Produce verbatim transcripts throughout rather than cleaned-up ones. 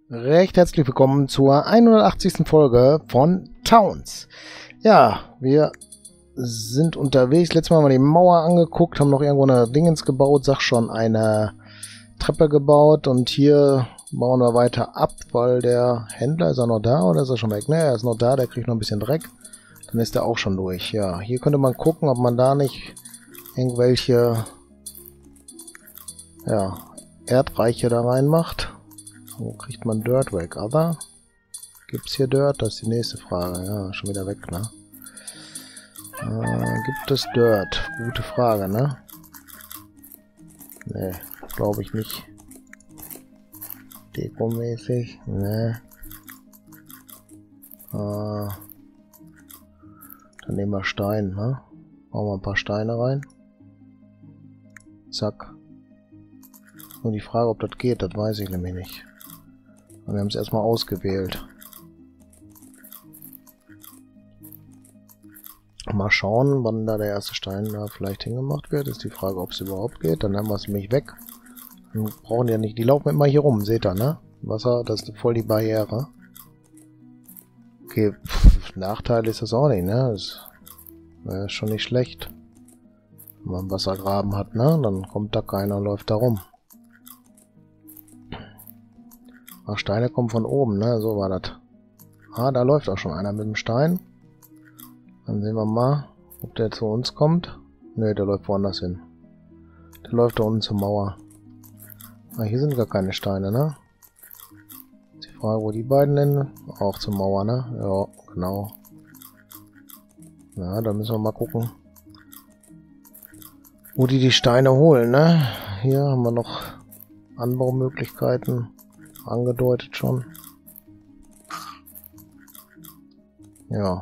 Recht herzlich willkommen zur hundertachtzigsten Folge von Towns. Ja, wir sind unterwegs. Letztes Mal haben wir die Mauer angeguckt, haben noch irgendwo eine Dingens gebaut, sag schon eine Treppe gebaut und hier bauen wir weiter ab, weil der Händler, ist er noch da oder ist er schon weg? Ne, er ist noch da, der kriegt noch ein bisschen Dreck. Dann ist er auch schon durch. Ja, hier könnte man gucken, ob man da nicht irgendwelche ja, Erdreiche da reinmacht. Wo kriegt man Dirt weg? Aber gibt's hier Dirt? Das ist die nächste Frage. Ja, schon wieder weg, ne? Äh, gibt es Dirt? Gute Frage, ne? Ne, glaube ich nicht. Dekomäßig? Ne. Äh, dann nehmen wir Stein, ne? Machen wir ein paar Steine rein. Zack. Nur die Frage, ob das geht, das weiß ich nämlich nicht. Wir haben es erstmal ausgewählt. Mal schauen, wann da der erste Stein da vielleicht hingemacht wird. Ist die Frage, ob es überhaupt geht. Dann haben wir es nämlich weg. Dann brauchen die ja nicht. Die laufen immer hier rum, seht ihr, ne? Wasser, das ist voll die Barriere. Okay, pff, Nachteil ist das auch nicht, ne? Das ist schon nicht schlecht. Wenn man einen Wassergraben hat, ne? Dann kommt da keiner und läuft da rum. Ach, Steine kommen von oben, ne? So war das. Ah, da läuft auch schon einer mit dem Stein. Dann sehen wir mal, ob der zu uns kommt. Ne, der läuft woanders hin. Der läuft da unten zur Mauer. Ah, hier sind gar keine Steine, ne? Ist die Frage, wo die beiden hin? Auch zur Mauer, ne? Ja, genau. Ja, da müssen wir mal gucken, wo die die Steine holen, ne? Hier haben wir noch Anbaumöglichkeiten. Angedeutet schon. Ja.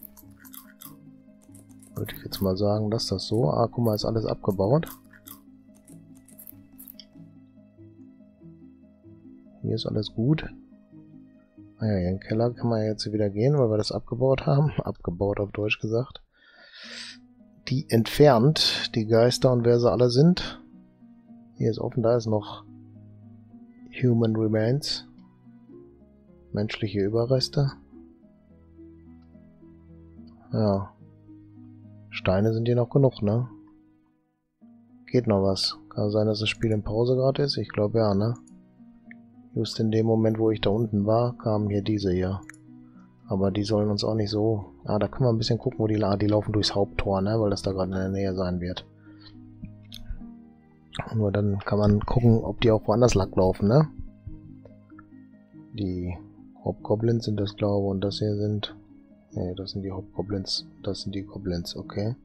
Würde ich jetzt mal sagen, dass das so. Ah, guck mal, ist alles abgebaut. Hier ist alles gut. Ah ja, in den Keller kann man jetzt wieder gehen, weil wir das abgebaut haben. Abgebaut auf Deutsch gesagt. Die entfernt, die Geister und wer sie alle sind. Hier ist offen, da ist noch Human Remains. Menschliche Überreste. Ja. Steine sind hier noch genug, ne? Geht noch was. Kann sein, dass das Spiel in Pause gerade ist? Ich glaube ja, ne? Just in dem Moment, wo ich da unten war, kamen hier diese hier. Aber die sollen uns auch nicht so... Ah, da können wir ein bisschen gucken, wo die... Ah, die laufen durchs Haupttor, ne? Weil das da gerade in der Nähe sein wird. Nur dann kann man gucken, ob die auch woanders langlaufen, ne? Die Hobgoblins sind das, glaube ich, und das hier sind... Ne, das sind die Hobgoblins. Das sind die Goblins, okay.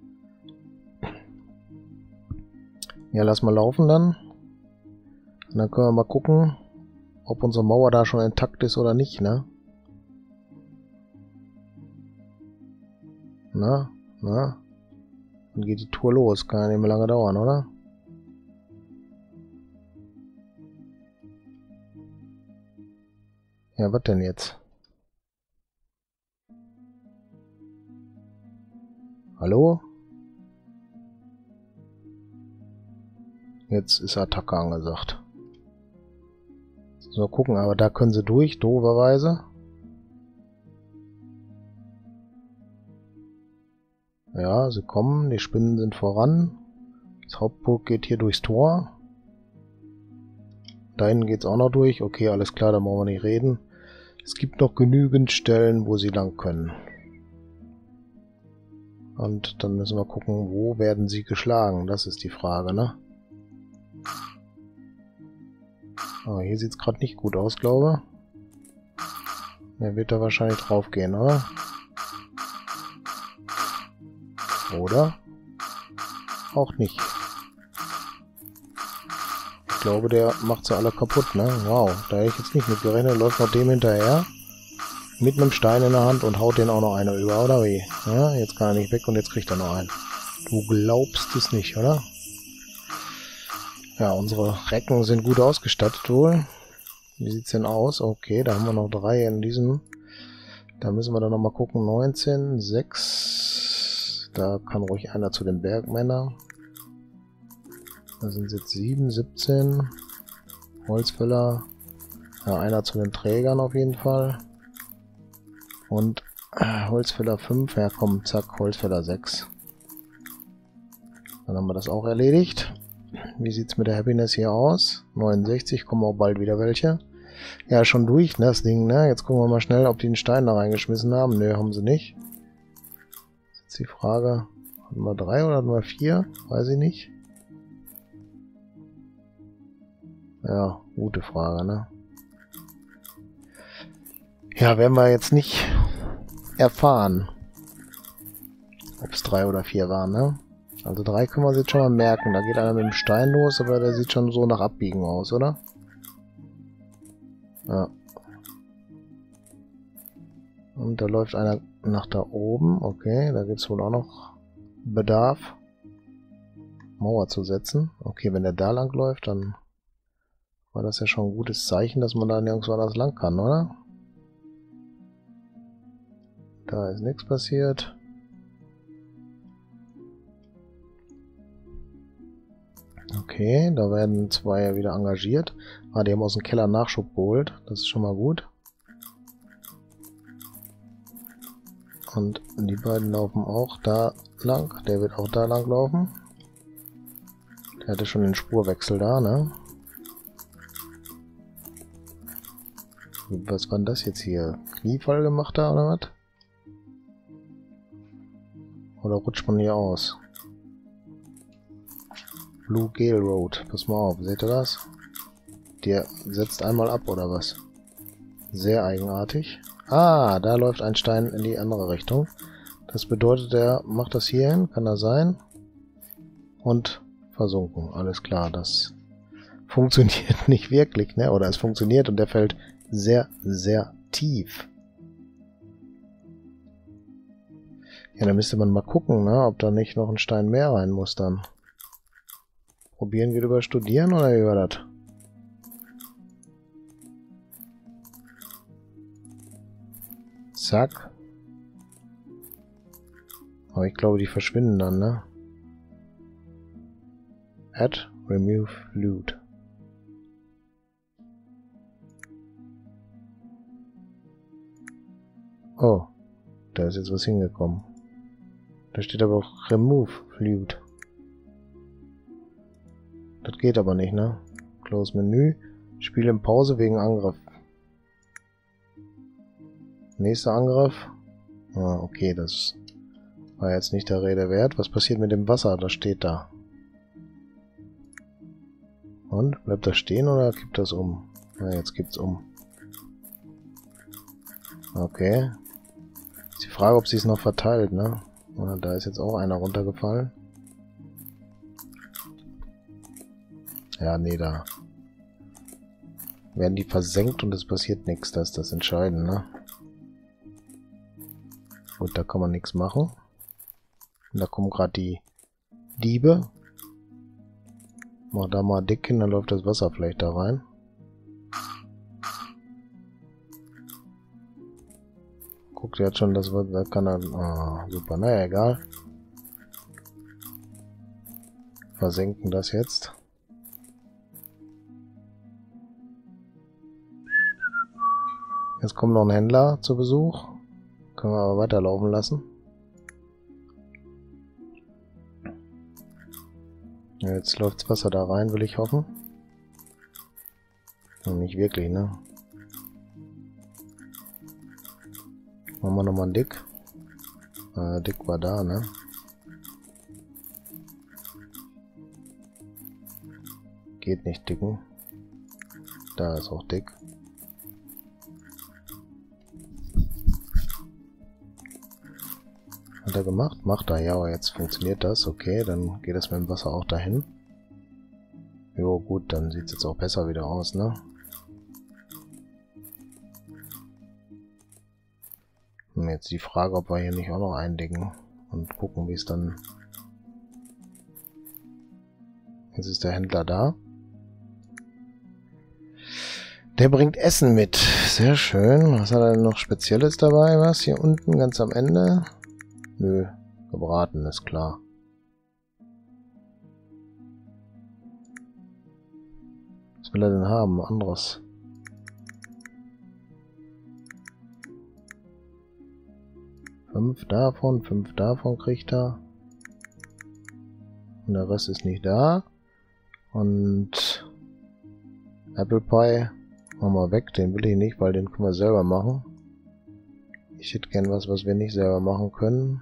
Ja, lass mal laufen dann. Und dann können wir mal gucken, ob unsere Mauer da schon intakt ist oder nicht, ne? Na, na. Dann geht die Tour los. Kann ja nicht mehr lange dauern, oder? Ja, was denn jetzt? Hallo? Jetzt ist Attacke angesagt. So, gucken, aber da können sie durch, dooferweise. Ja, sie kommen, die Spinnen sind voran. Das Hauptburg geht hier durchs Tor. Da hinten geht es auch noch durch. Okay, alles klar, da brauchen wir nicht reden. Es gibt noch genügend Stellen, wo sie lang können. Und dann müssen wir gucken, wo werden sie geschlagen. Das ist die Frage, ne? Aber hier sieht es gerade nicht gut aus, glaube ich. Der wird da wahrscheinlich drauf gehen, oder? Oder? Auch nicht. Ich glaube, der macht sie alle kaputt, ne? Wow, da hätte ich jetzt nicht mit gerechnet. Läuft noch dem hinterher. Mit einem Stein in der Hand und haut den auch noch einer über, oder wie? Ja, jetzt kann er nicht weg und jetzt kriegt er noch einen. Du glaubst es nicht, oder? Ja, unsere Recken sind gut ausgestattet wohl. Wie sieht's denn aus? Okay, da haben wir noch drei in diesem. Da müssen wir dann nochmal gucken. neunzehn, sechs. Da kann ruhig einer zu den Bergmännern. Da sind jetzt sieben, siebzehn. Holzfäller. Ja, einer zu den Trägern auf jeden Fall. Und äh, Holzfäller fünf. Ja komm, zack, Holzfäller sechs. Dann haben wir das auch erledigt. Wie sieht's mit der Happiness hier aus? neunundsechzig, kommen auch bald wieder welche. Ja, schon durch, ne, das Ding, ne? Jetzt gucken wir mal schnell, ob die einen Stein da reingeschmissen haben. Nö, haben sie nicht. Jetzt die Frage, hatten wir drei oder hatten wir vier? Weiß ich nicht. Ja, gute Frage, ne? Ja, werden wir jetzt nicht erfahren, ob es drei oder vier waren, ne? Also drei können wir uns jetzt schon mal merken. Da geht einer mit dem Stein los, aber der sieht schon so nach Abbiegen aus, oder? Ja. Und da läuft einer nach da oben. Okay, da gibt es wohl auch noch Bedarf, Mauer zu setzen. Okay, wenn der da lang läuft, dann war das ja schon ein gutes Zeichen, dass man da nirgendwo anders lang kann, oder? Da ist nichts passiert. Okay, da werden zwei ja wieder engagiert. Ah, die haben aus dem Keller Nachschub geholt. Das ist schon mal gut. Und die beiden laufen auch da lang. Der wird auch da lang laufen. Der hatte schon den Spurwechsel da, ne? Was war denn das jetzt hier? Kniefall gemacht da oder was? Oder rutscht man hier aus? Blue Gale Road. Pass mal auf, seht ihr das? Der setzt einmal ab, oder was? Sehr eigenartig. Ah, da läuft ein Stein in die andere Richtung. Das bedeutet, er macht das hier hin, kann das sein? Und versunken. Alles klar, das funktioniert nicht wirklich, ne? Oder es funktioniert und der fällt sehr, sehr tief. Ja, da müsste man mal gucken, ne? Ob da nicht noch ein Stein mehr rein muss dann. Probieren geht über Studieren, oder wie war das? Zack. Aber ich glaube, die verschwinden dann, ne? Add, remove, loot. Oh, da ist jetzt was hingekommen. Da steht aber auch remove, loot. Das geht aber nicht, ne? Close Menü. Spiel in Pause wegen Angriff. Nächster Angriff. Ah, okay, das war jetzt nicht der Rede wert. Was passiert mit dem Wasser? Das steht da. Und? Bleibt das stehen oder kippt das um? Na, jetzt kippt's um. Okay. Ist die Frage, ob sie es noch verteilt, ne? Ah, da ist jetzt auch einer runtergefallen. Ja, nee, da werden die versenkt und es passiert nichts. Das ist das Entscheidende, ne? Gut, da kann man nichts machen. Und da kommen gerade die Diebe. Mach da mal dick hin, dann läuft das Wasser vielleicht da rein. Guckt jetzt schon, das wird, da kann er. Ah, super, naja, egal. Versenken das jetzt. Jetzt kommt noch ein Händler zu Besuch. Können wir aber weiterlaufen lassen. Ja, jetzt läuft das Wasser da rein, will ich hoffen. Und nicht wirklich, ne? Machen wir nochmal einen Dick. Äh, Dick war da, ne? Geht nicht dicken. Da ist auch dick. Hat er gemacht? Macht er, ja, aber jetzt funktioniert das. Okay, dann geht das mit dem Wasser auch dahin. Jo, gut, dann sieht es jetzt auch besser wieder aus, ne? Und jetzt die Frage, ob wir hier nicht auch noch eindicken und gucken, wie es dann... Jetzt ist der Händler da. Der bringt Essen mit. Sehr schön. Was hat er denn noch Spezielles dabei? Was hier unten ganz am Ende? Nö, gebraten ist klar. Was will er denn haben? Anderes. fünf davon, fünf davon kriegt er. Und der Rest ist nicht da. Und Apple Pie machen wir weg, den will ich nicht, weil den können wir selber machen. Ich hätte gern was, was wir nicht selber machen können.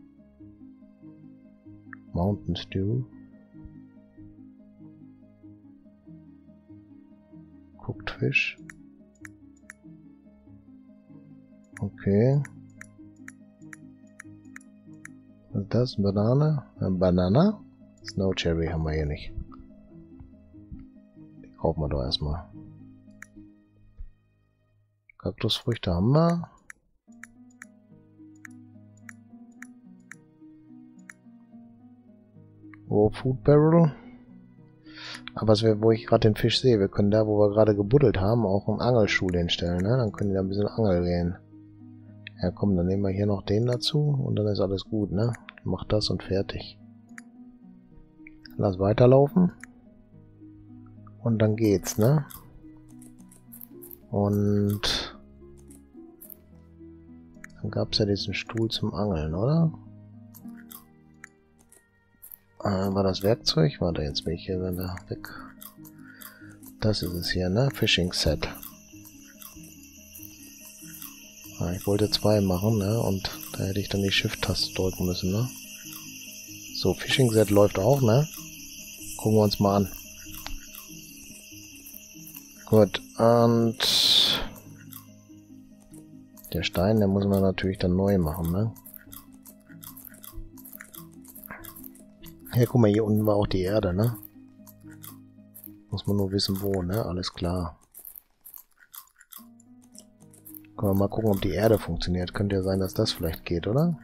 Mountain Stew. Cooked Fish. Okay. Was ist das? Banane? Eine Banane? Snow Cherry haben wir hier nicht. Die kaufen wir doch erstmal. Kaktusfrüchte haben wir. Raw Food Barrel. Aber was wir, wo ich gerade den Fisch sehe, wir können da, wo wir gerade gebuddelt haben, auch einen Angelstuhl hinstellen, ne? Dann können die da ein bisschen Angel gehen. Ja komm, dann nehmen wir hier noch den dazu und dann ist alles gut, ne? Mach das und fertig. Lass weiterlaufen. Und dann geht's, ne? Und dann gab's ja diesen Stuhl zum Angeln, oder? Äh, war das Werkzeug? Warte, jetzt bin ich hier wieder weg. Das ist es hier, ne? Fishing Set. Ah, ich wollte zwei machen, ne? Und da hätte ich dann die Shift-Taste drücken müssen, ne? So, Fishing Set läuft auch, ne? Gucken wir uns mal an. Gut, und der Stein, den muss man natürlich dann neu machen, ne? Ja, guck mal, hier unten war auch die Erde, ne? Muss man nur wissen, wo, ne? Alles klar. Können wir mal gucken, ob die Erde funktioniert. Könnte ja sein, dass das vielleicht geht, oder?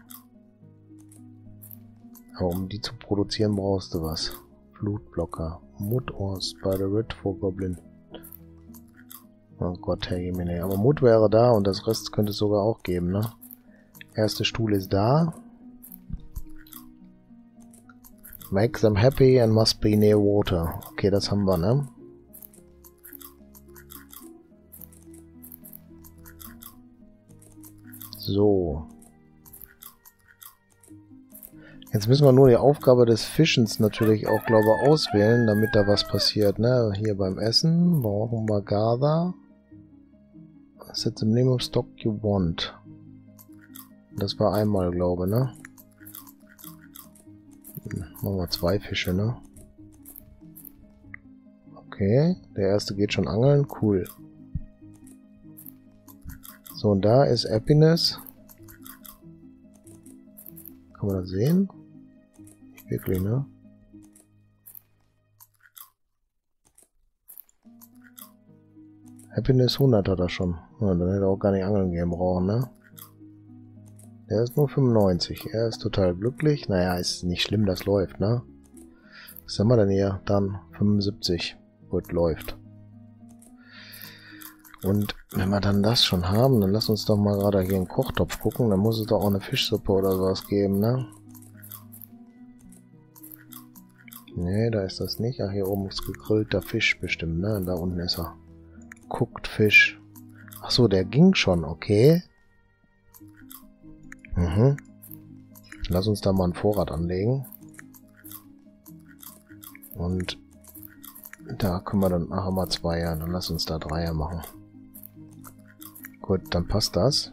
Aber um die zu produzieren, brauchst du was. Flutblocker. Mud or Spider-Red for Goblin. Oh Gott, Herr Jemine. Aber Mut wäre da und das Rest könnte es sogar auch geben, ne? Erste Stuhl ist da. Make them happy and must be near water. Okay, das haben wir, ne? So. Jetzt müssen wir nur die Aufgabe des Fischens natürlich auch, glaube ich, auswählen, damit da was passiert, ne? Hier beim Essen brauchen wir Gather. Set the minimum stock you want. Das war einmal, glaube ich, ne? Machen wir zwei Fische, ne? Okay, der erste geht schon angeln, cool. So, und da ist Happiness. Kann man das sehen? Nicht wirklich, ne? Happiness hundert hat er schon. Ja, dann hätte er auch gar nicht angeln gehen brauchen, ne? Der ist nur fünfundneunzig. Er ist total glücklich. Naja, ist nicht schlimm, das läuft, ne? Was haben wir denn hier? Dann fünfundsiebzig. Gut, läuft. Und wenn wir dann das schon haben, dann lass uns doch mal gerade hier einen Kochtopf gucken. Dann muss es doch auch eine Fischsuppe oder sowas geben, ne? Ne, da ist das nicht. Ach, hier oben ist gegrillter Fisch bestimmt, ne? Da unten ist er. Cooked Fisch. Ach so, der ging schon, okay. Mhm. Lass uns da mal einen Vorrat anlegen. Und da können wir dann, ach, haben wir Zweier, dann lass uns da Dreier machen. Gut, dann passt das.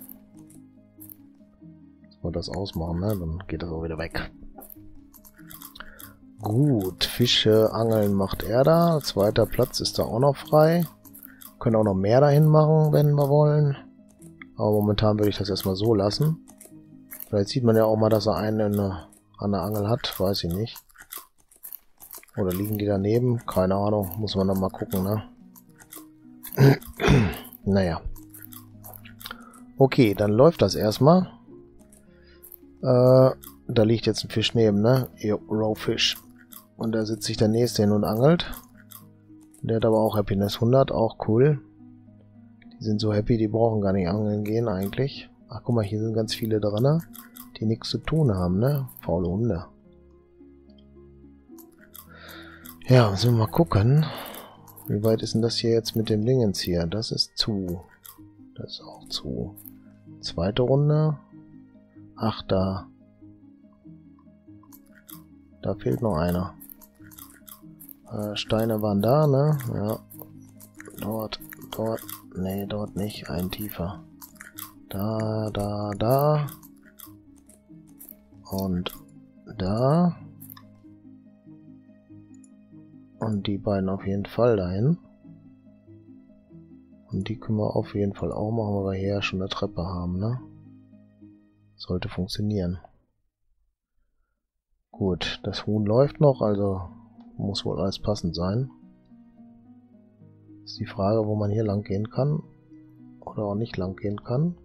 Dass wir das ausmachen, ne? Dann geht das auch wieder weg. Gut, Fische angeln macht er da. Zweiter Platz ist da auch noch frei. Können auch noch mehr dahin machen, wenn wir wollen. Aber momentan würde ich das erstmal so lassen. Vielleicht sieht man ja auch mal, dass er einen eine, an der Angel hat. Weiß ich nicht. Oder liegen die daneben? Keine Ahnung. Muss man dann mal gucken, ne? Naja. Okay, dann läuft das erstmal. Äh, da liegt jetzt ein Fisch neben, ne? Raw Fish. Und da sitzt sich der nächste hin und angelt. Der hat aber auch Happiness hundert. Auch cool. Die sind so happy, die brauchen gar nicht angeln gehen eigentlich. Ach, guck mal, hier sind ganz viele dran, die nichts zu tun haben, ne? Faule Hunde. Ja, müssen wir mal gucken. Wie weit ist denn das hier jetzt mit dem Dingens hier? Das ist zu. Das ist auch zu. Zweite Runde. Ach, da. Da fehlt noch einer. Äh, Steine waren da, ne? Ja. Dort, dort. Nee, dort nicht. Ein tiefer. Da, da, da. Und da. Und die beiden auf jeden Fall dahin. Und die können wir auf jeden Fall auch machen, weil wir hier ja schon eine Treppe haben, ne? Sollte funktionieren. Gut, das Huhn läuft noch, also muss wohl alles passend sein. Ist die Frage, wo man hier lang gehen kann. Oder auch nicht lang gehen kann.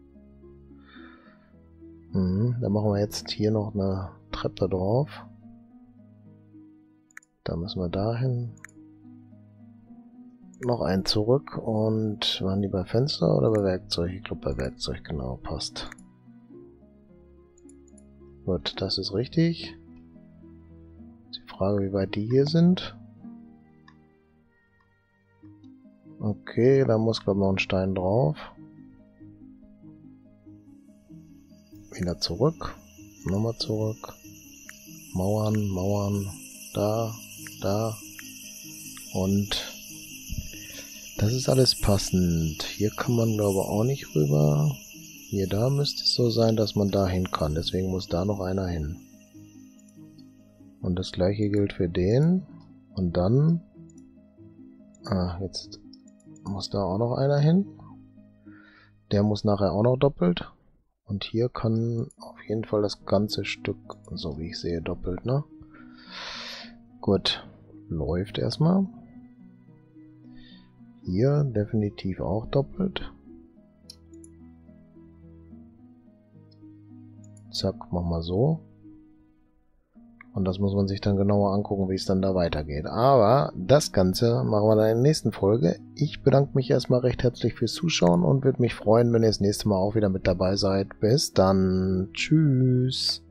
Mhm, dann machen wir jetzt hier noch eine Treppe drauf. Da müssen wir dahin. Noch ein zurück und waren die bei Fenster oder bei Werkzeug? Ich glaube bei Werkzeug, genau, passt. Gut, das ist richtig. Die Frage, wie weit die hier sind. Okay, da muss glaube ich noch ein Stein drauf. Wieder zurück. Nochmal zurück. Mauern, Mauern. Da, da. Und das ist alles passend. Hier kann man glaube ich auch nicht rüber. Hier, da müsste es so sein, dass man da hin kann. Deswegen muss da noch einer hin. Und das gleiche gilt für den. Und dann... Ah, jetzt muss da auch noch einer hin. Der muss nachher auch noch doppelt. Und hier kann auf jeden Fall das ganze Stück, so wie ich sehe, doppelt, ne? Gut. Läuft erstmal. Hier definitiv auch doppelt. Zack, machen wir so. Und das muss man sich dann genauer angucken, wie es dann da weitergeht. Aber das Ganze machen wir dann in der nächsten Folge. Ich bedanke mich erstmal recht herzlich fürs Zuschauen und würde mich freuen, wenn ihr das nächste Mal auch wieder mit dabei seid. Bis dann. Tschüss.